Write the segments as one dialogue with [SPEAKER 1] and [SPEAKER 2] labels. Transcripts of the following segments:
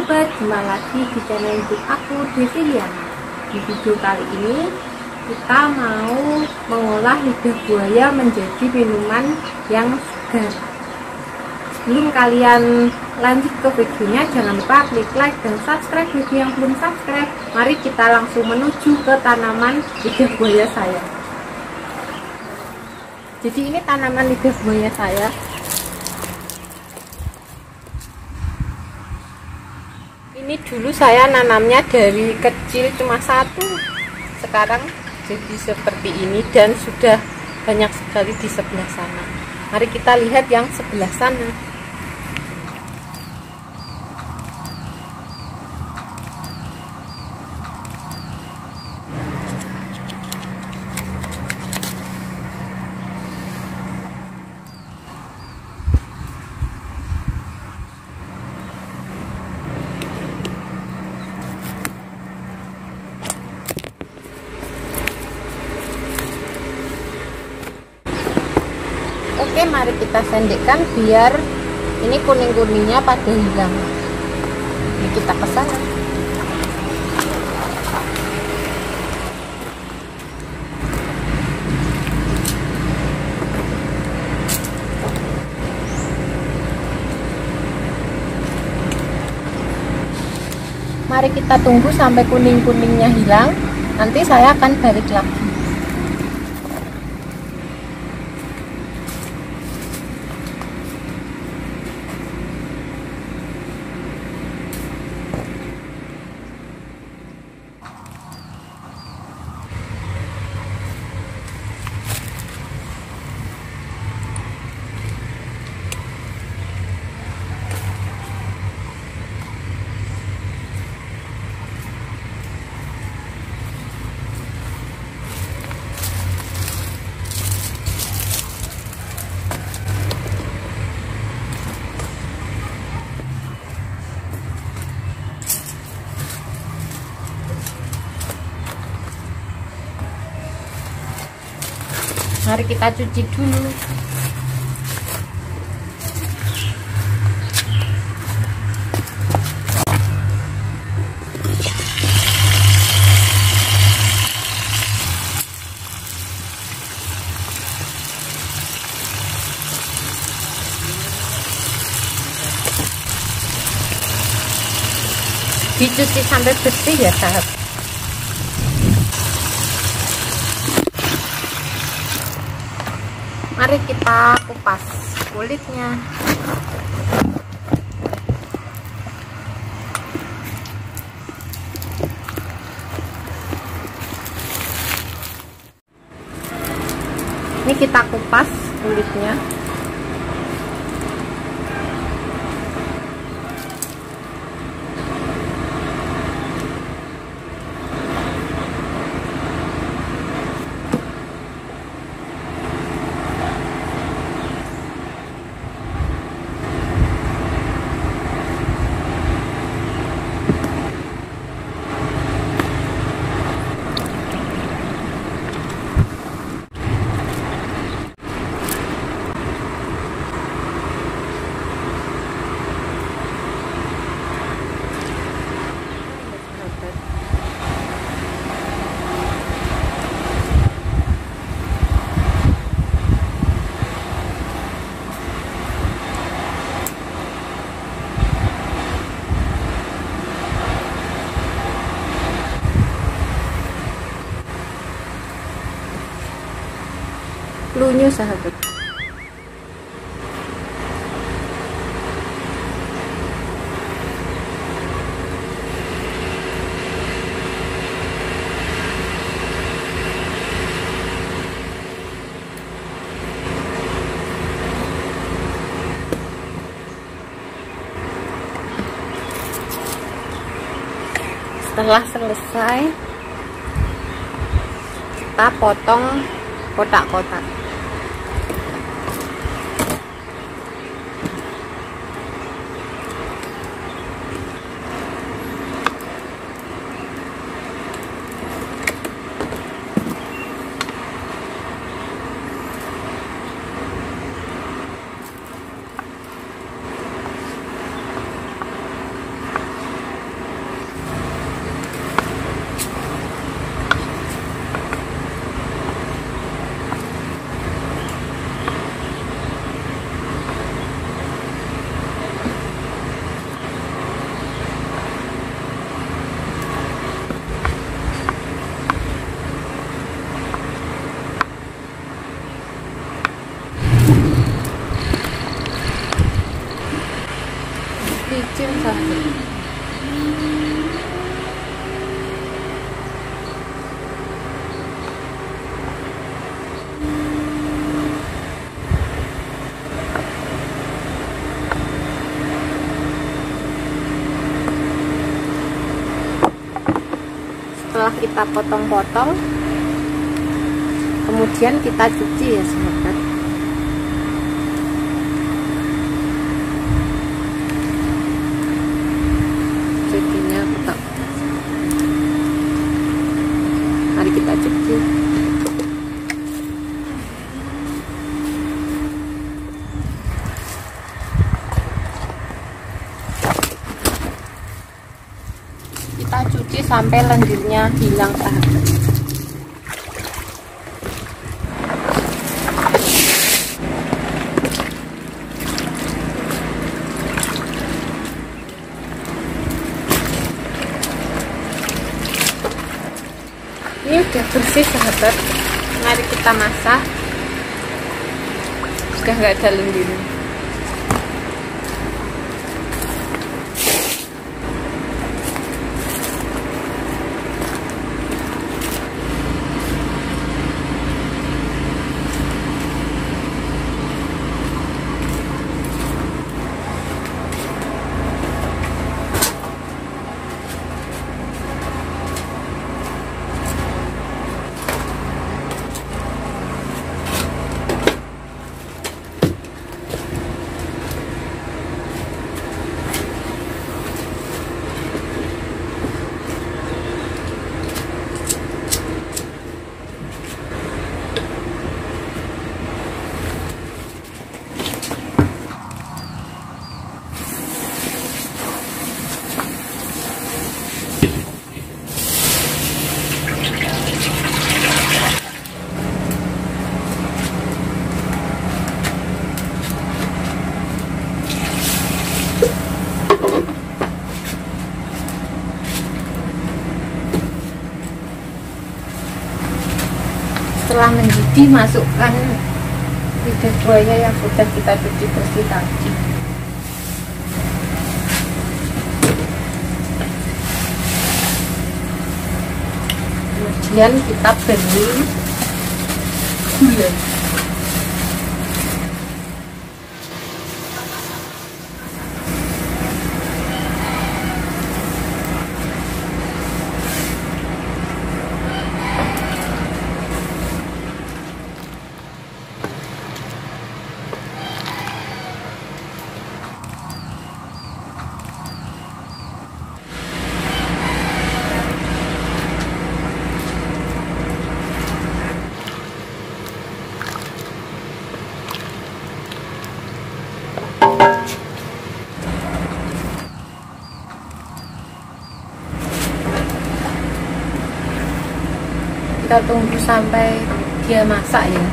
[SPEAKER 1] sahabat, jumpa lagi di channel YouTube aku, Deviliana. Di video kali ini kita mau mengolah lidah buaya menjadi minuman yang segar. Sebelum kalian lanjut ke videonya, jangan lupa klik like dan subscribe bagi yang belum subscribe. Mari kita langsung menuju ke tanaman lidah buaya saya. Jadi ini tanaman lidah buaya saya. Ini dulu saya nanamnya dari kecil cuma satu, sekarang jadi seperti ini dan sudah banyak sekali di sebelah sana. Mari kita lihat yang sebelah sana. Oke, mari kita sendekkan biar ini kuning-kuningnya pada hilang. Ini kita ke sana. Mari kita tunggu sampai kuning-kuningnya hilang. Nanti saya akan balik lagi. Mari kita cuci dulu. Dicuci sampai bersih ya sahabat. Mari kita kupas kulitnya. Ini kita kupas kulitnya. Lunyuh sahabat. Setelah selesai, kita potong kotak-kotak. kecil sahabat. Setelah kita potong-potong, kemudian kita cuci ya sahabat. Cucinya kita, mari kita cuci. Kita cuci sampai lendirnya hilang sahabat. Ini udah bersih sahabat, mari kita masak. Sudah nggak ada lendirnya. Setelah mendidih, masukkan lidah buaya yang sudah kita cuci bersih tadi. Kemudian kita beri gula. Kita tunggu sampai dia masak ya.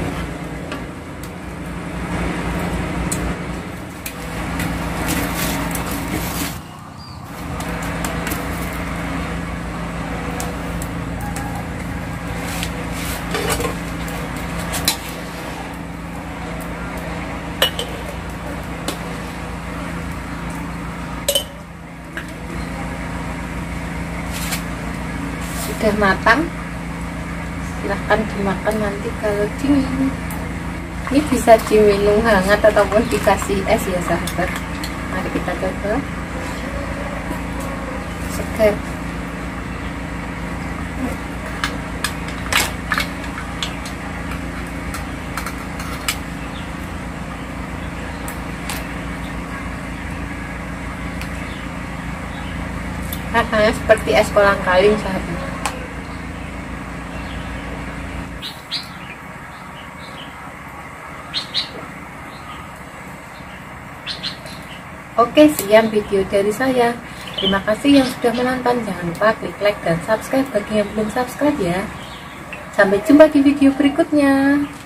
[SPEAKER 1] Sudah matang, silahkan dimakan nanti kalau dingin. Ini bisa diminum hangat ataupun dikasih es ya sahabat. Mari kita coba. Segar. Rasanya seperti es kolang-kaling sahabat. Oke, sekian video dari saya. Terima kasih yang sudah menonton. Jangan lupa klik like dan subscribe bagi yang belum subscribe ya. Sampai jumpa di video berikutnya.